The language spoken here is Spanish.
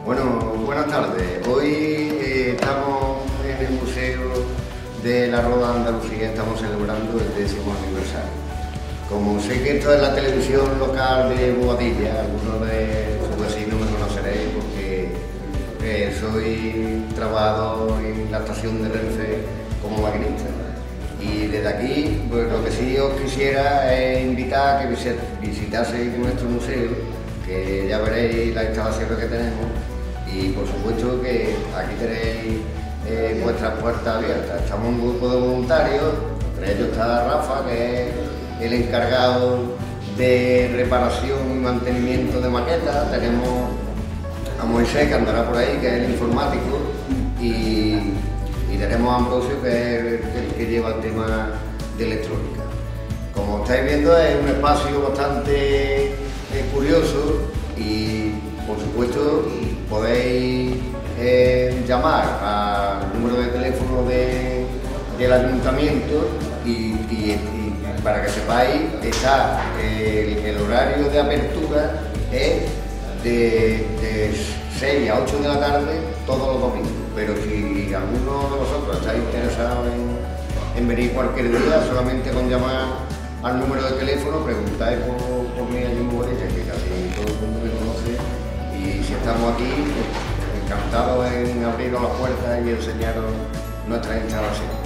Bueno, buenas tardes. Hoy estamos en el Museo de la Roda de Andalucía, estamos celebrando el 10º aniversario. Como sé que esto es la televisión local de Boadilla, algunos de sus vecinos me conoceréis porque trabajo en la estación de Renfe como maquinista. Y desde aquí, pues lo que sí os quisiera es invitar a que visitaseis nuestro museo, que ya veréis las instalaciones que tenemos. Y por supuesto que aquí tenéis vuestras puertas abiertas. Estamos un grupo de voluntarios, entre ellos está Rafa, que es el encargado de reparación y mantenimiento de maquetas. Tenemos a Moisés, que andará por ahí, que es el informático, y tenemos a Ambrosio, que es el que lleva el tema de electrónica. Como estáis viendo, es un espacio bastante curioso y, por supuesto, podéis llamar al número de teléfono del ayuntamiento y para que sepáis, está el horario de apertura es de 6 a 8 de la tarde todos los domingos, pero si alguno de vosotros estáis interesado en venir cualquier día, solamente con llamar al número de teléfono, preguntáis por mí allí en Boadilla, que casi todo el mundo me conoce, y si estamos aquí, pues, encantados en abriros las puertas y enseñaros nuestras instalaciones.